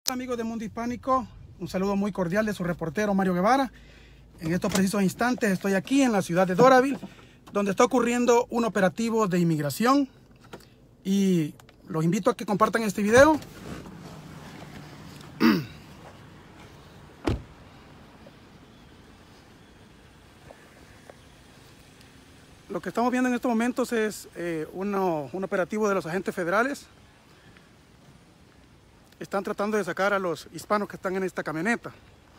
Amigos de Mundo Hispánico, un saludo muy cordial de su reportero Mario Guevara. En estos precisos instantes estoy aquí en la ciudad de Doraville, donde está ocurriendo un operativo de inmigración, y los invito a que compartan este video. Lo que estamos viendo en estos momentos es un operativo de los agentes federales. Están tratando de sacar a los hispanos que están en esta camioneta.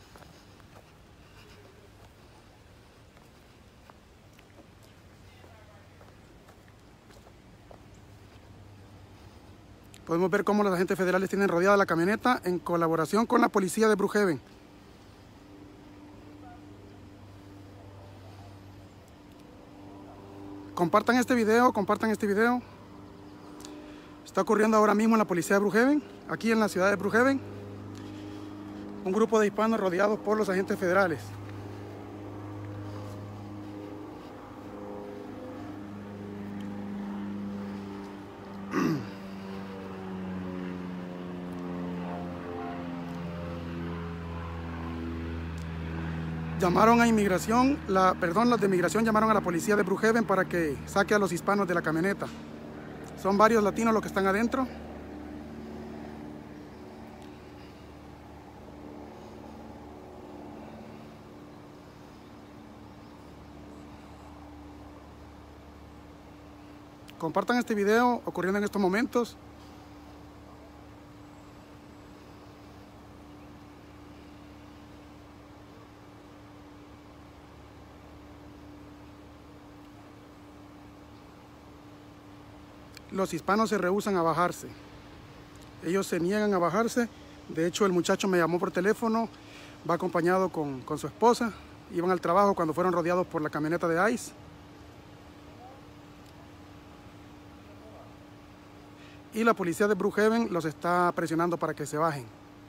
Podemos ver cómo los agentes federales tienen rodeada la camioneta en colaboración con la policía de Brookhaven. Compartan este video, compartan este video. Está ocurriendo ahora mismo en la policía de Brookhaven, aquí en la ciudad de Brookhaven. Un grupo de hispanos rodeados por los agentes federales. Llamaron a inmigración, los de inmigración llamaron a la policía de Brookhaven para que saque a los hispanos de la camioneta. Son varios latinos los que están adentro. Compartan este video ocurriendo en estos momentos. Los hispanos se rehúsan a bajarse. Ellos se niegan a bajarse. De hecho, el muchacho me llamó por teléfono. Va acompañado con su esposa. Iban al trabajo cuando fueron rodeados por la camioneta de ICE. Y la policía de Brookhaven los está presionando para que se bajen.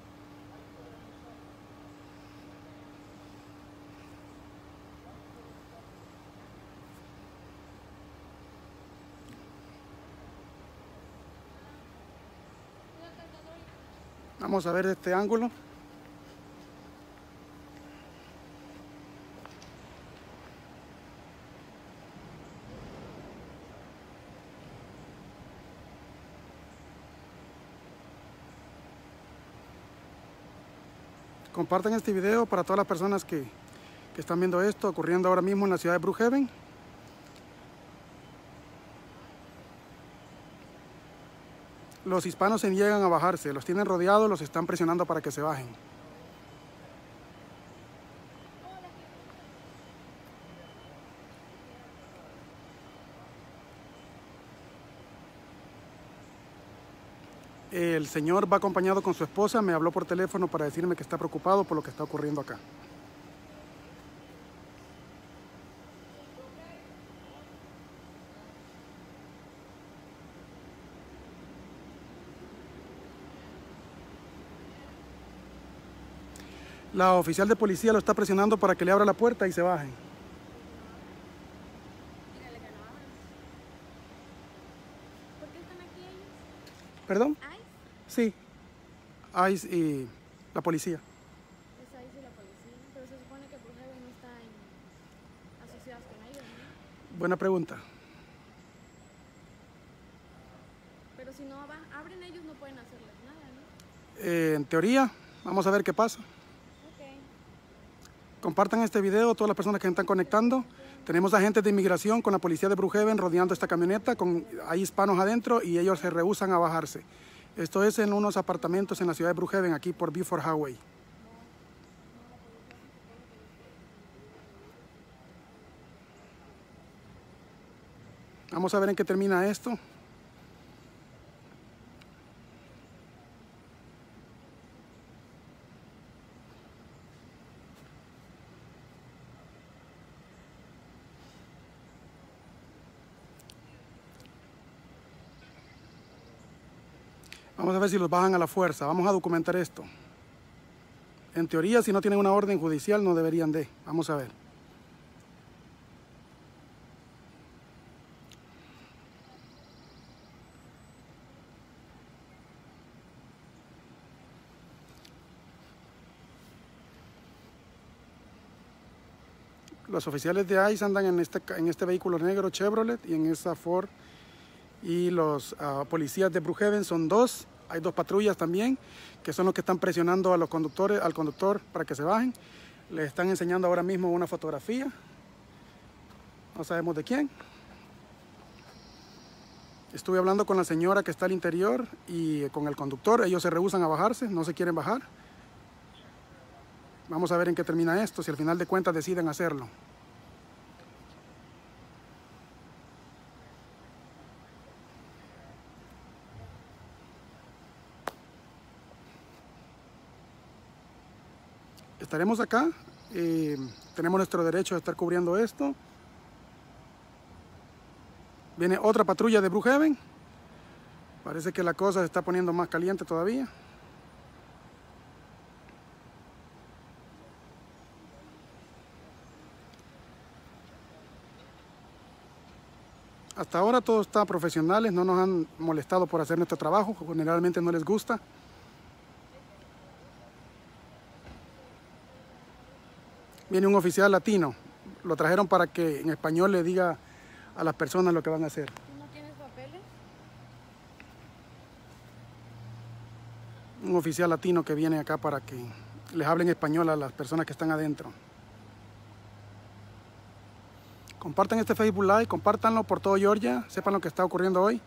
Vamos a ver este ángulo. Compartan este video para todas las personas que están viendo esto ocurriendo ahora mismo en la ciudad de Brookhaven. Los hispanos se niegan a bajarse, los tienen rodeados, los están presionando para que se bajen. El señor va acompañado con su esposa, me habló por teléfono para decirme que está preocupado por lo que está ocurriendo acá. La oficial de policía lo está presionando para que le abra la puerta y se bajen. ¿Por qué están aquí ellos? ¿Perdón? ¿ICE? Sí, ICE y la policía. Es ICE y la policía. Pero se supone que Brookhaven no está asociados con ellos, ¿no? Buena pregunta. Pero si no abren ellos no pueden hacerles nada, ¿no? En teoría, vamos a ver qué pasa. Compartan este video todas las personas que se están conectando. Tenemos agentes de inmigración con la policía de Brookhaven rodeando esta camioneta. Hay hispanos adentro y ellos se rehúsan a bajarse. Esto es en unos apartamentos en la ciudad de Brookhaven, aquí por Beaufort Highway. Vamos a ver en qué termina esto. Vamos a ver si los bajan a la fuerza. Vamos a documentar esto. En teoría, si no tienen una orden judicial, no deberían de. Vamos a ver. Los oficiales de ICE andan en este vehículo negro Chevrolet y en esa Ford. Y los policías de Brookhaven son dos. Hay dos patrullas también, que son los que están presionando a los conductores, al conductor para que se bajen. Les están enseñando ahora mismo una fotografía. No sabemos de quién. Estuve hablando con la señora que está al interior y con el conductor. Ellos se rehúsan a bajarse, no se quieren bajar. Vamos a ver en qué termina esto, si al final de cuentas deciden hacerlo. Estaremos acá, tenemos nuestro derecho de estar cubriendo esto. Viene otra patrulla de Brookhaven. Parece que la cosa se está poniendo más caliente todavía. Hasta ahora todo está profesionales, no nos han molestado por hacer nuestro trabajo, generalmente no les gusta. Viene un oficial latino, lo trajeron para que en español le diga a las personas lo que van a hacer. ¿Tú no tienes papeles? Un oficial latino que viene acá para que les hable en español a las personas que están adentro. Compartan este Facebook Live, compártanlo por todo Georgia, sepan lo que está ocurriendo hoy.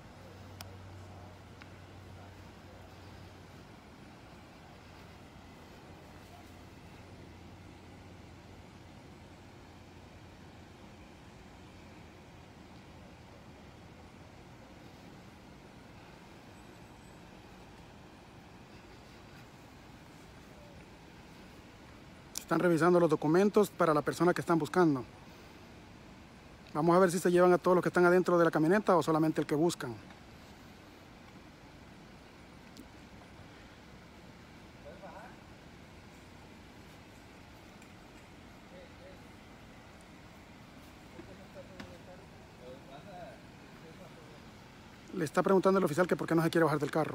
Están revisando los documentos para la persona que están buscando. Vamos a ver si se llevan a todos los que están adentro de la camioneta o solamente el que buscan. Le está preguntando el oficial que por qué no se quiere bajar del carro.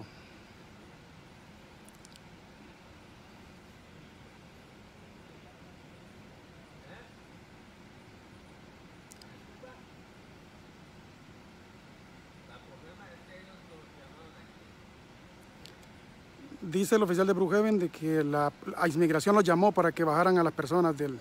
Dice el oficial de Brookhaven de que la inmigración los llamó para que bajaran a las personas del...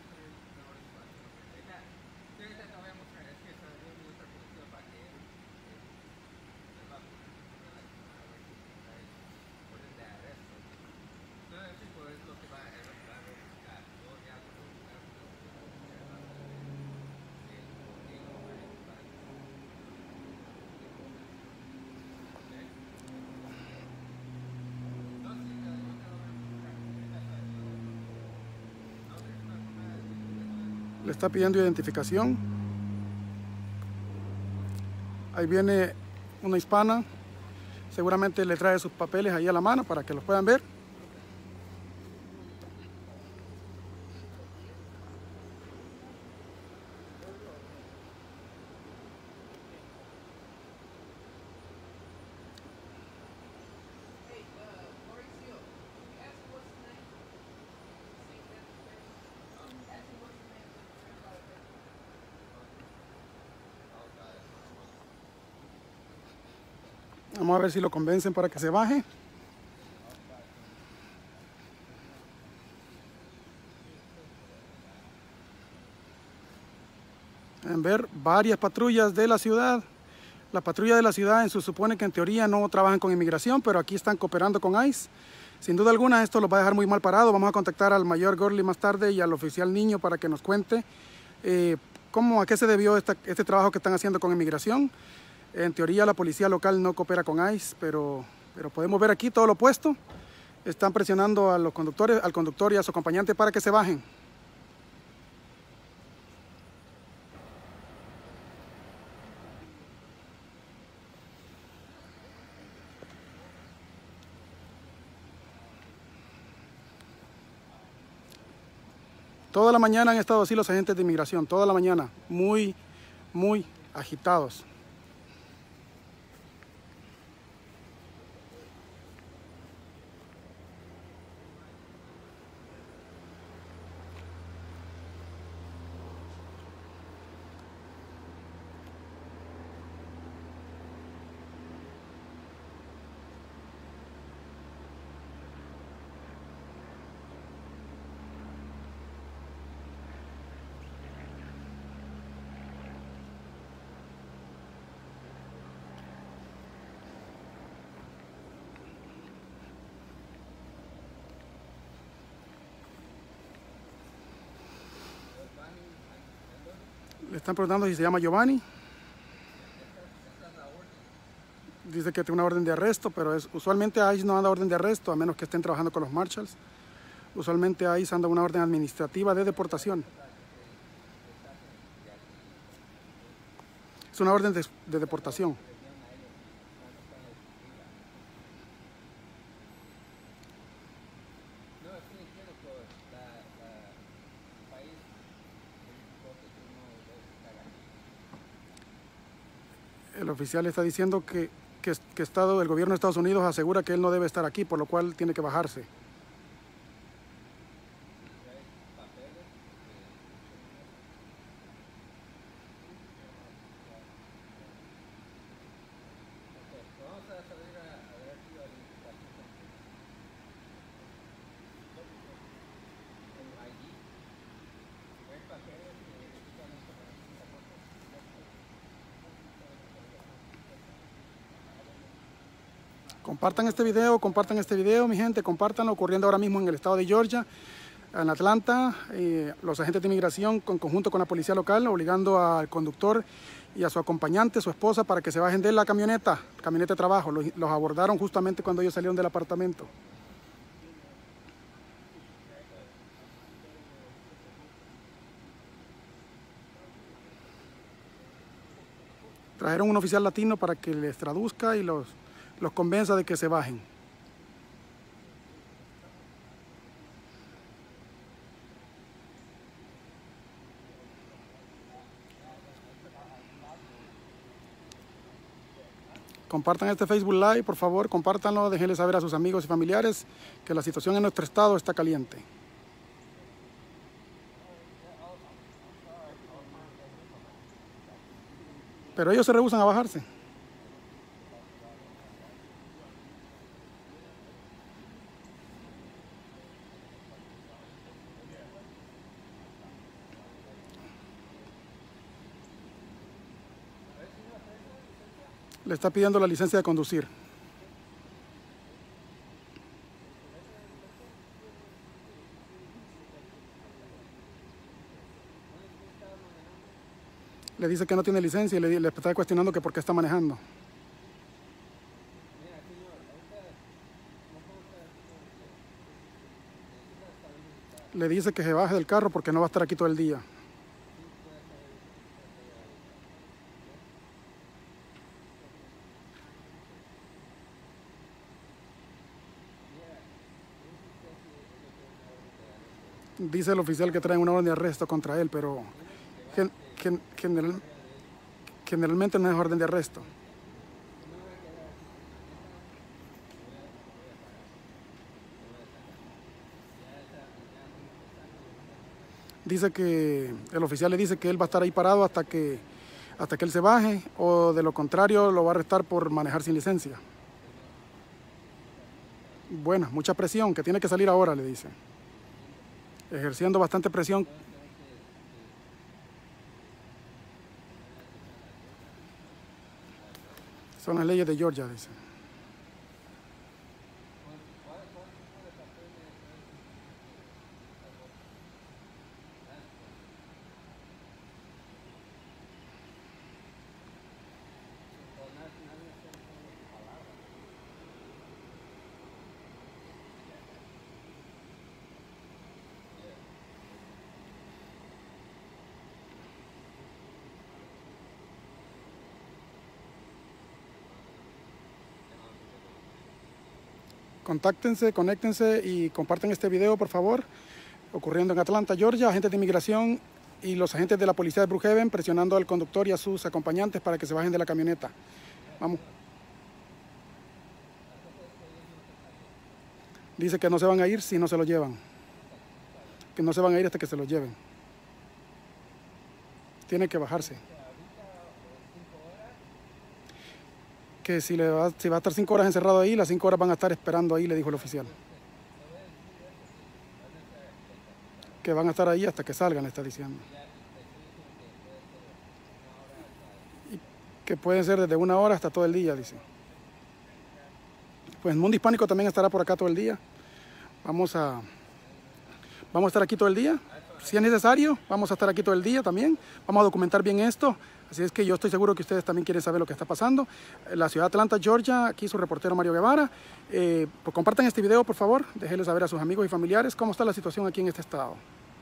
Le está pidiendo identificación. Ahí viene una hispana. Seguramente le trae sus papeles ahí a la mano para que los puedan ver. Vamos a ver si lo convencen para que se baje. Pueden ver varias patrullas de la ciudad. La patrulla de la ciudad se supone que en teoría no trabajan con inmigración, pero aquí están cooperando con ICE. Sin duda alguna esto los va a dejar muy mal parados. Vamos a contactar al mayor Gurley más tarde y al oficial Niño para que nos cuente a qué se debió este trabajo que están haciendo con inmigración. En teoría la policía local no coopera con ICE, pero podemos ver aquí todo lo opuesto. Están presionando a los conductores, al conductor y a su acompañante para que se bajen. Toda la mañana han estado así los agentes de inmigración, toda la mañana, muy agitados. están preguntando si se llama Giovanni. Dice que tiene una orden de arresto, pero usualmente ICE no anda orden de arresto, a menos que estén trabajando con los marshals. Usualmente ICE anda una orden administrativa de deportación. Es una orden de deportación. El oficial está diciendo que el gobierno de Estados Unidos asegura que él no debe estar aquí, por lo cual tiene que bajarse. Compartan este video, mi gente, compártanlo, ocurriendo ahora mismo en el estado de Georgia, en Atlanta, los agentes de inmigración en conjunto con la policía local, obligando al conductor y a su acompañante, su esposa, para que se bajen de la camioneta de trabajo. Los abordaron justamente cuando ellos salieron del apartamento. Trajeron un oficial latino para que les traduzca y los convenza de que se bajen. Compartan este Facebook Live, por favor, compártanlo, déjenle saber a sus amigos y familiares que la situación en nuestro estado está caliente. Pero ellos se rehúsan a bajarse. Le está pidiendo la licencia de conducir. Le dice que no tiene licencia y le está cuestionando que por qué está manejando. Le dice que se baje del carro porque no va a estar aquí todo el día. Dice el oficial que traen una orden de arresto contra él, pero generalmente no es orden de arresto. Dice que el oficial le dice que él va a estar ahí parado hasta que él se baje, o de lo contrario lo va a arrestar por manejar sin licencia. Bueno, mucha presión, que tiene que salir ahora, le dice. Ejerciendo bastante presión. Son las leyes de Georgia, dice. Contáctense, conéctense y compartan este video, por favor. Ocurriendo en Atlanta, Georgia, agentes de inmigración y los agentes de la policía de Brookhaven presionando al conductor y a sus acompañantes para que se bajen de la camioneta. Vamos. Dice que no se van a ir si no se lo llevan. Que no se van a ir hasta que se lo lleven. Tiene que bajarse. Que si va a estar 5 horas encerrado ahí, las 5 horas van a estar esperando ahí, le dijo el oficial. Que van a estar ahí hasta que salgan, le está diciendo. Y que pueden ser desde 1 hora hasta todo el día, dice. Pues el Mundo Hispánico también estará por acá todo el día. Vamos a estar aquí todo el día. si es necesario, vamos a estar aquí todo el día también. Vamos a documentar bien esto. Así es que yo estoy seguro que ustedes también quieren saber lo que está pasando. La ciudad de Atlanta, Georgia, aquí su reportero Mario Guevara. Pues compartan este video, por favor. Déjenle saber a sus amigos y familiares cómo está la situación aquí en este estado.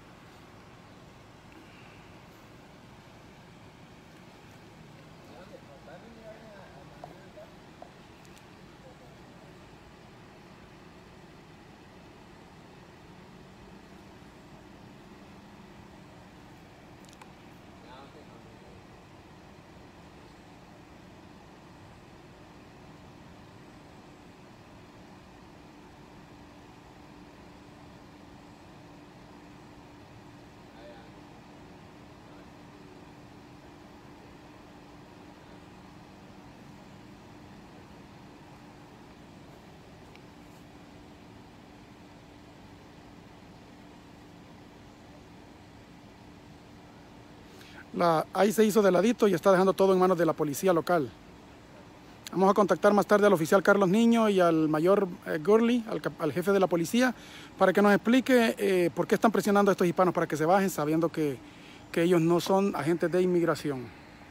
Ahí se hizo de ladito y está dejando todo en manos de la policía local. Vamos a contactar más tarde al oficial Carlos Niño y al mayor Gurley, al jefe de la policía, para que nos explique por qué están presionando a estos hispanos para que se bajen, sabiendo que ellos no son agentes de inmigración.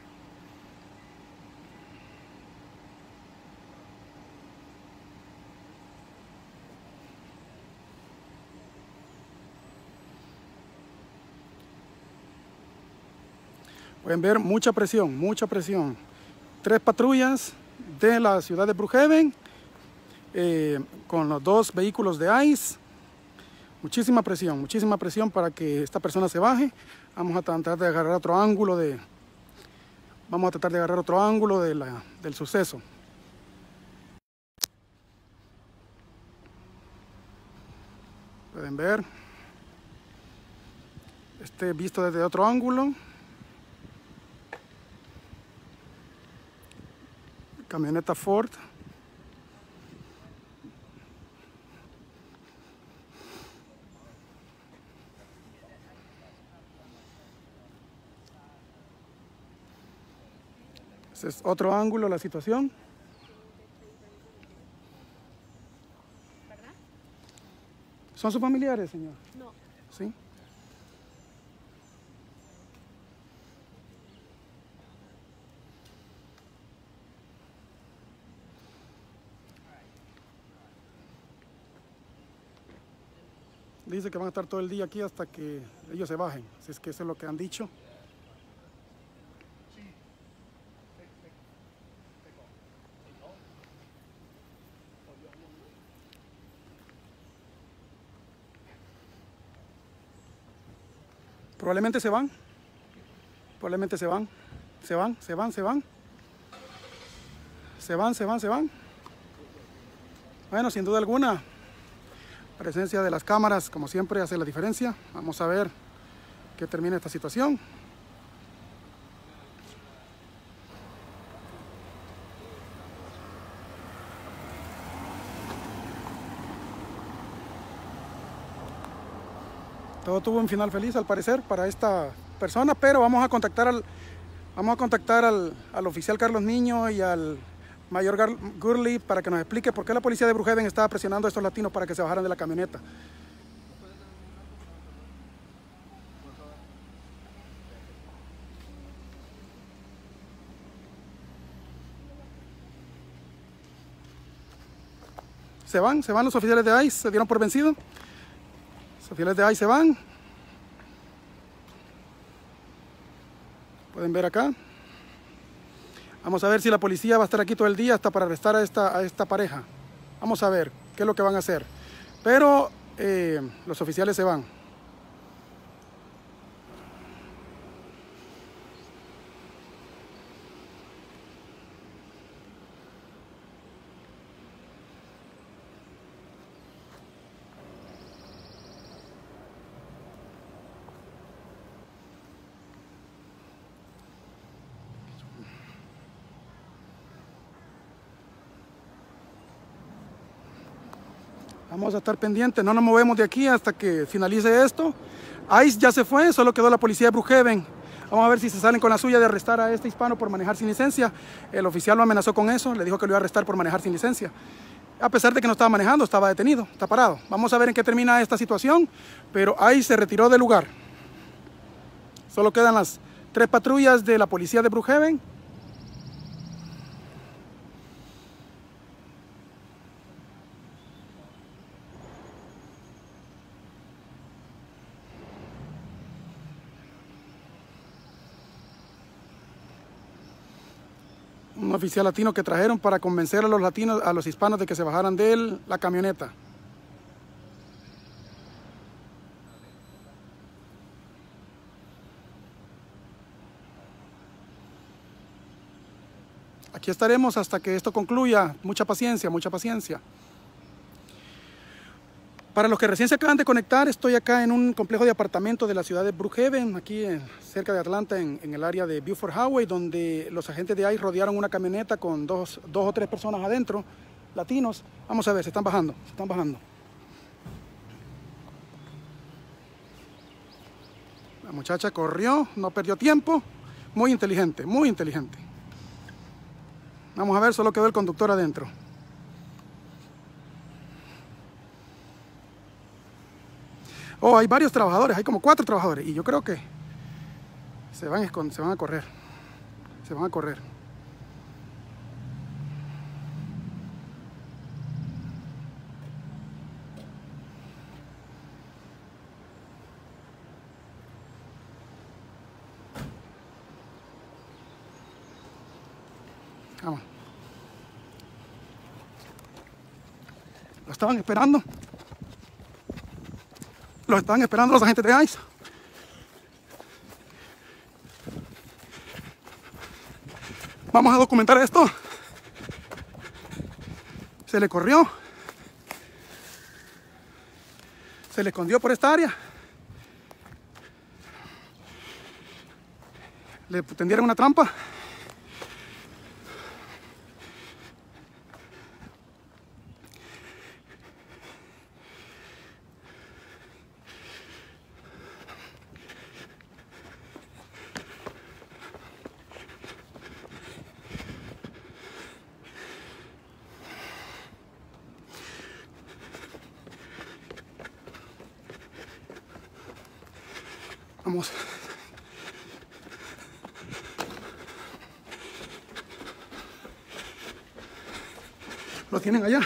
Pueden ver mucha presión, mucha presión. 3 patrullas de la ciudad de Brookhaven con los 2 vehículos de ICE. Muchísima presión para que esta persona se baje. Vamos a tratar de agarrar otro ángulo del suceso. Pueden ver visto desde otro ángulo. Camioneta Ford. Ese es otro ángulo de la situación. ¿Verdad? ¿Son sus familiares, señor? No. ¿Sí? Dice que van a estar todo el día aquí hasta que ellos se bajen. Así es que eso es lo que han dicho. Probablemente se van. Probablemente se van. Se van. Bueno, sin duda alguna, la presencia de las cámaras, como siempre, hace la diferencia. Vamos a ver qué termina esta situación. Todo tuvo un final feliz, al parecer, para esta persona, pero vamos a contactar al oficial Carlos Niño y al mayor Gurley para que nos explique por qué la policía de Brookhaven estaba presionando a estos latinos para que se bajaran de la camioneta. Se van los oficiales de ICE, se dieron por vencidos. Los oficiales de ICE se van. Pueden ver acá. Vamos a ver si la policía va a estar aquí todo el día hasta para arrestar a esta pareja. Vamos a ver qué es lo que van a hacer. Pero los oficiales se van. Vamos a estar pendientes, no nos movemos de aquí hasta que finalice esto. ICE ya se fue, solo quedó la policía de Brookhaven. Vamos a ver si se salen con la suya de arrestar a este hispano por manejar sin licencia. El oficial lo amenazó con eso, le dijo que lo iba a arrestar por manejar sin licencia. A pesar de que no estaba manejando, estaba detenido, está parado. Vamos a ver en qué termina esta situación, pero ICE se retiró del lugar. Solo quedan las 3 patrullas de la policía de Brookhaven. Un oficial latino que trajeron para convencer a los latinos, a los hispanos, de que se bajaran de la camioneta. Aquí estaremos hasta que esto concluya. Mucha paciencia, mucha paciencia. Para los que recién se acaban de conectar, estoy acá en un complejo de apartamentos de la ciudad de Brookhaven, aquí cerca de Atlanta, en el área de Beaufort Highway, donde los agentes de ICE rodearon una camioneta con dos o tres personas adentro, latinos. Vamos a ver, se están bajando, se están bajando. La muchacha corrió, no perdió tiempo, muy inteligente, muy inteligente. Vamos a ver, solo quedó el conductor adentro. Oh, hay varios trabajadores, hay como 4 trabajadores, y yo creo que se van a correr. Se van a correr. Vamos. Lo estaban esperando. Los estaban esperando los agentes de ICE. Vamos a documentar esto. Se le corrió. Se le escondió por esta área. Le tendieron una trampa. Vamos. Lo tienen allá.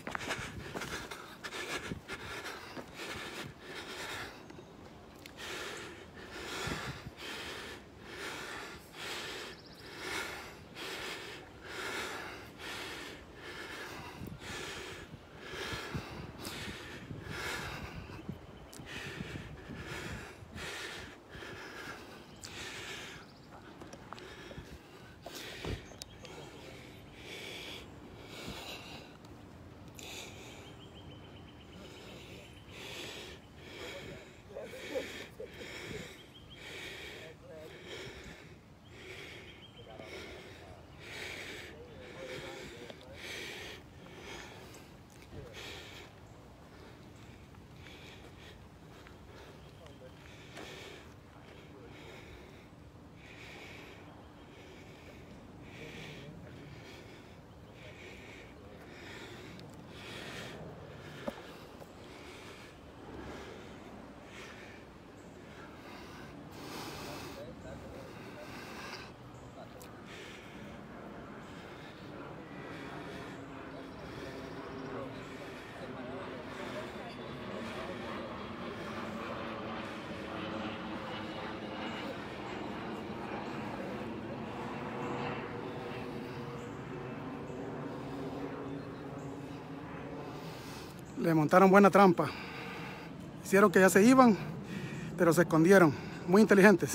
Le montaron buena trampa. Hicieron que ya se iban, pero se escondieron. Muy inteligentes.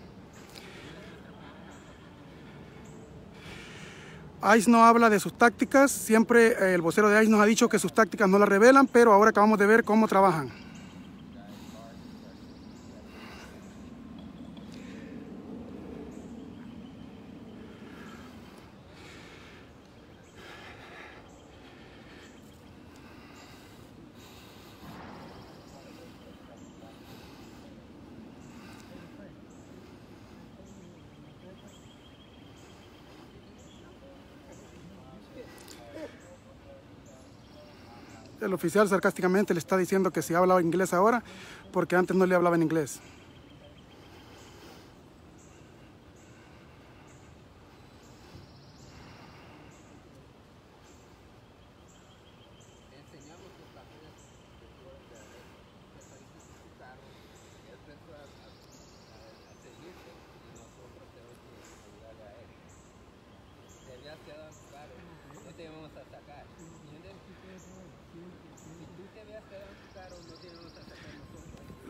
ICE no habla de sus tácticas. Siempre el vocero de ICE nos ha dicho que sus tácticas no las revelan, pero ahora acabamos de ver cómo trabajan. El oficial sarcásticamente le está diciendo que si habla inglés ahora, porque antes no le hablaba en inglés.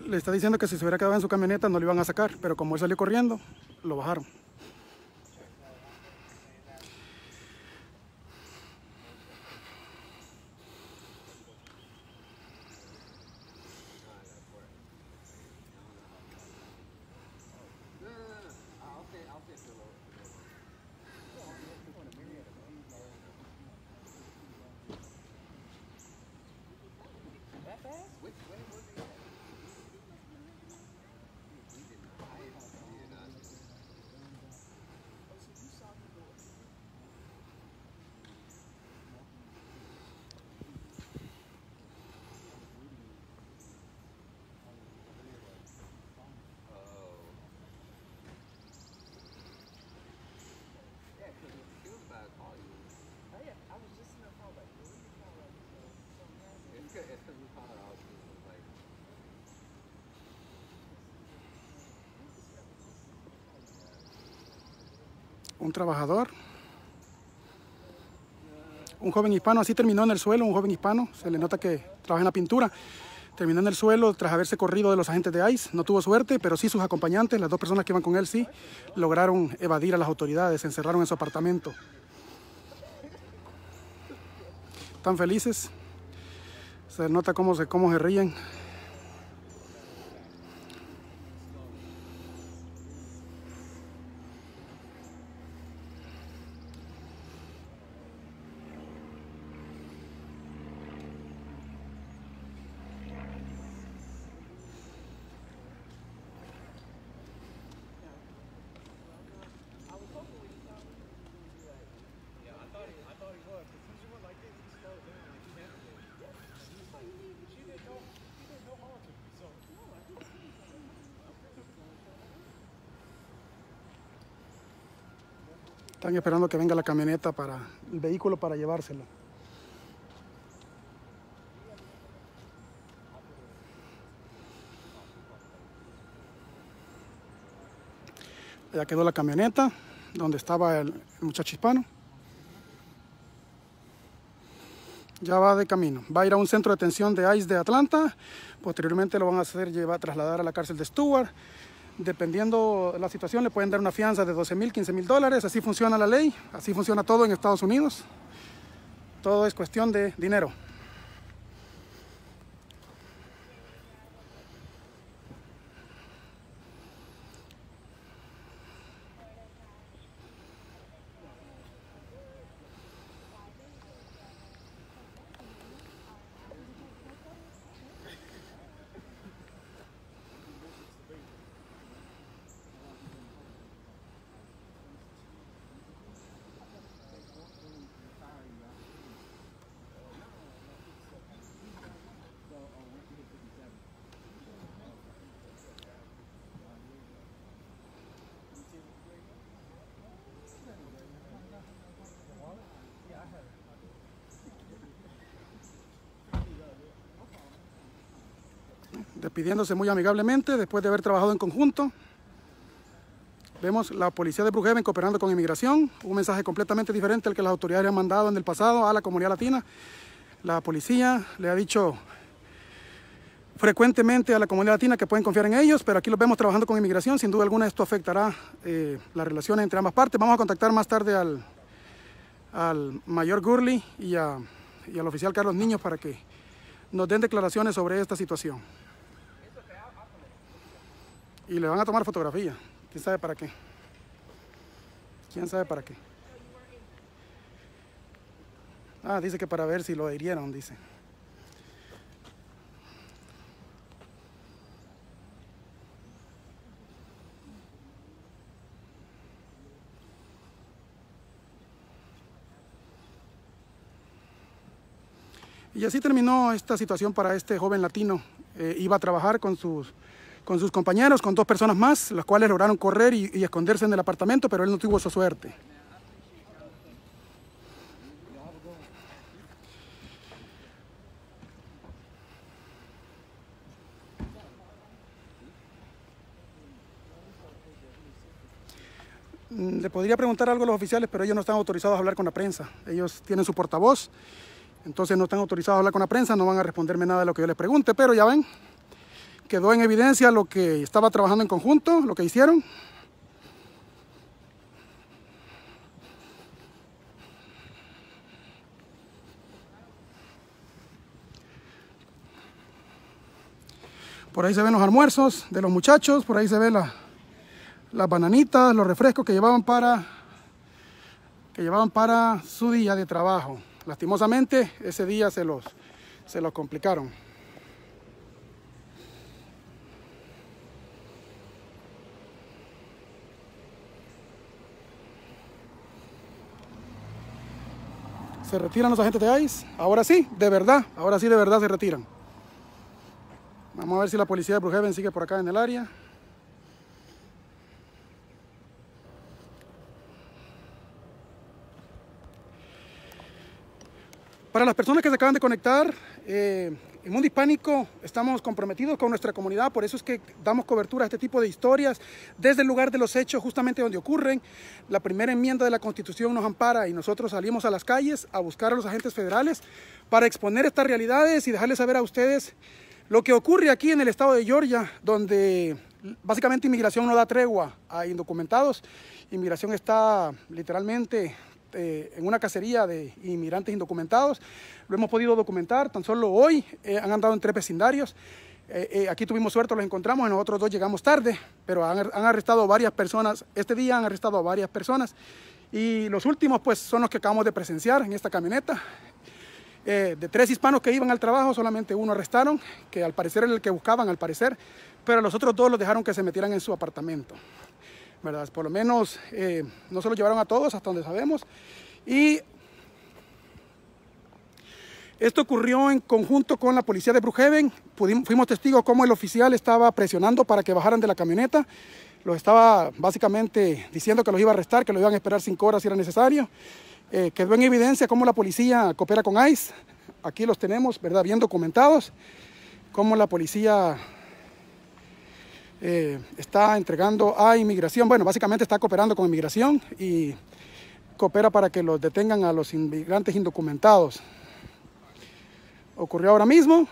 Le está diciendo que si se hubiera quedado en su camioneta no lo iban a sacar, pero como él salió corriendo, lo bajaron. Un trabajador, un joven hispano, así terminó en el suelo, un joven hispano, se le nota que trabaja en la pintura, terminó en el suelo tras haberse corrido de los agentes de ICE, no tuvo suerte, pero sí sus acompañantes, las dos personas que iban con él, sí, lograron evadir a las autoridades, se encerraron en su apartamento. Están felices, se nota cómo se ríen. Están esperando que venga la camioneta para el vehículo para llevárselo. Ya quedó la camioneta donde estaba el muchacho hispano. Ya va de camino. Va a ir a un centro de detención de ICE de Atlanta. Posteriormente lo van a trasladar a la cárcel de Stuart. Dependiendo de la situación, le pueden dar una fianza de $12,000, $15,000. Así funciona la ley, así funciona todo en Estados Unidos. Todo es cuestión de dinero. Despidiéndose muy amigablemente después de haber trabajado en conjunto. Vemos la policía de Brookhaven cooperando con inmigración, un mensaje completamente diferente al que las autoridades han mandado en el pasado a la comunidad latina. La policía le ha dicho frecuentemente a la comunidad latina que pueden confiar en ellos, pero aquí los vemos trabajando con inmigración. Sin duda alguna esto afectará las relaciones entre ambas partes. Vamos a contactar más tarde al mayor Gurley y al oficial Carlos Niños para que nos den declaraciones sobre esta situación. Y le van a tomar fotografía. ¿Quién sabe para qué? ¿Quién sabe para qué? Ah, dice que para ver si lo hirieron, dice. Y así terminó esta situación para este joven latino. Iba a trabajar con sus compañeros, con dos personas más, las cuales lograron correr y esconderse en el apartamento, pero él no tuvo esa suerte. Le podría preguntar algo a los oficiales, pero ellos no están autorizados a hablar con la prensa. Ellos tienen su portavoz, entonces no están autorizados a hablar con la prensa, no van a responderme nada de lo que yo les pregunte, pero ya ven, Quedó en evidencia lo que estaba trabajando en conjunto, lo que hicieron. Por ahí se ven los almuerzos de los muchachos, por ahí se ven las bananitas, los refrescos que llevaban para su día de trabajo. Lastimosamente, ese día se los complicaron. Se retiran los agentes de ICE. Ahora sí, de verdad se retiran. Vamos a ver si la policía de Brookhaven sigue por acá en el área. Para las personas que se acaban de conectar, en Mundo Hispánico estamos comprometidos con nuestra comunidad, por eso es que damos cobertura a este tipo de historias desde el lugar de los hechos, justamente donde ocurren. La primera enmienda de la Constitución nos ampara y nosotros salimos a las calles a buscar a los agentes federales para exponer estas realidades y dejarles saber a ustedes lo que ocurre aquí en el estado de Georgia, donde básicamente inmigración no da tregua a indocumentados. Inmigración está literalmente en una cacería de inmigrantes indocumentados. Lo hemos podido documentar, tan solo hoy han andado en 3 vecindarios. Aquí tuvimos suerte, los encontramos, en los otros 2 llegamos tarde, pero han arrestado a varias personas. Este día han arrestado a varias personas y los últimos pues son los que acabamos de presenciar en esta camioneta. De 3 hispanos que iban al trabajo, solamente 1 arrestaron, que al parecer era el que buscaban, al parecer, pero a los otros 2 los dejaron que se metieran en su apartamento, ¿verdad? Por lo menos no se los llevaron a todos, hasta donde sabemos. Y esto ocurrió en conjunto con la policía de Brookhaven. Fuimos testigos cómo el oficial estaba presionando para que bajaran de la camioneta. Los estaba básicamente diciendo que los iba a arrestar, que los iban a esperar 5 horas si era necesario. Quedó en evidencia cómo la policía coopera con ICE. Aquí los tenemos, ¿verdad?, bien documentados. Cómo la policía está entregando a inmigración. Bueno, básicamente está cooperando con inmigración y coopera para que los detengan a los inmigrantes indocumentados. Ocurrió ahora mismo.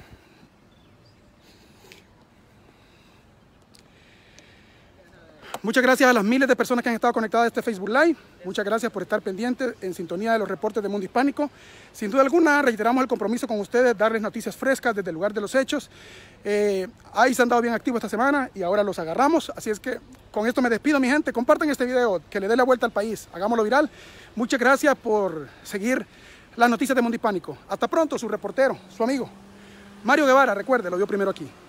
Muchas gracias a las miles de personas que han estado conectadas a este Facebook Live. Muchas gracias por estar pendientes en sintonía de los reportes de Mundo Hispánico. Sin duda alguna, reiteramos el compromiso con ustedes, darles noticias frescas desde el lugar de los hechos. Ahí se han dado bien activos esta semana y ahora los agarramos. Así es que con esto me despido, mi gente. Compartan este video, que le dé la vuelta al país. Hagámoslo viral. Muchas gracias por seguir las noticias de Mundo Hispánico. Hasta pronto, su reportero, su amigo Mario Guevara. Recuerde, lo vio primero aquí.